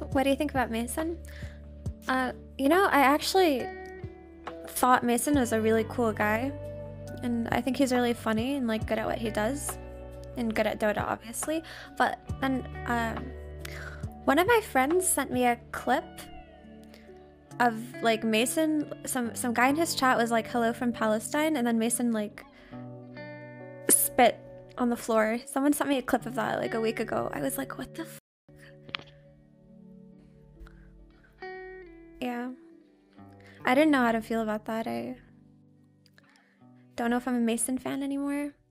What do you think about Mason? You know, I actually thought Mason was a really cool guy, and I think he's really funny and like good at what he does, and good at Dota, obviously. But then, one of my friends sent me a clip of like Mason. Some guy in his chat was like, "Hello from Palestine," and then Mason like spit on the floor. Someone sent me a clip of that like a week ago. I was like, "What the?" Yeah. I didn't know how to feel about that. I don't know if I'm a Mason fan anymore.